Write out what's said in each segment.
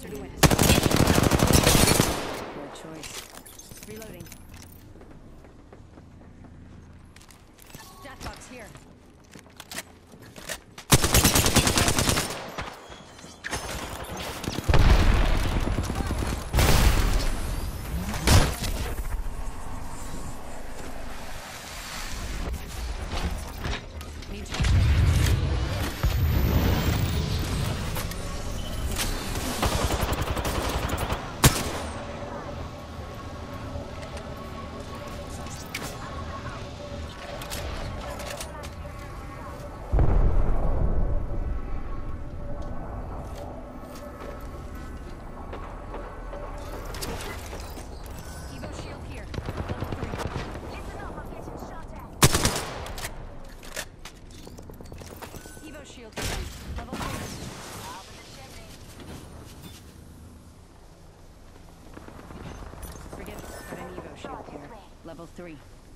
closer to win. Poor choice. Reloading. Deathbox here. Shield level 3. Forget it. Got an Evo shield here. Level 3.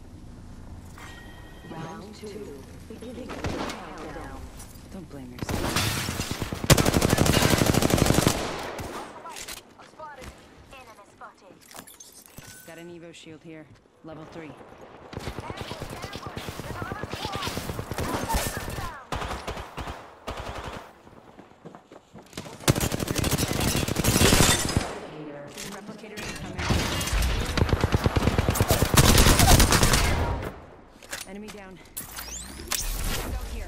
Round 2. Beginning countdown. Don't blame yourself. Got an Evo shield here. Level 3. Replicator incoming. Enemy down. Go here.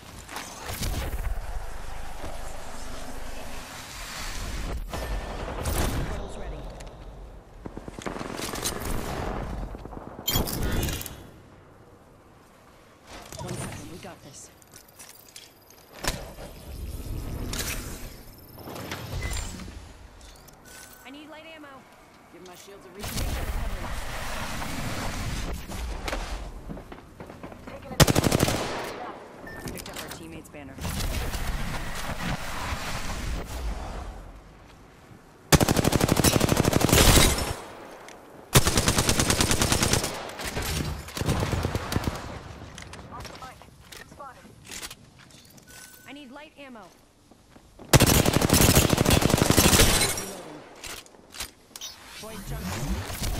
Portal's ready. One second, we got this. I need light ammo. Give my shields a reasonable recovery. Picked up our teammate's banner. I need light ammo. Reloading. Boys jumping.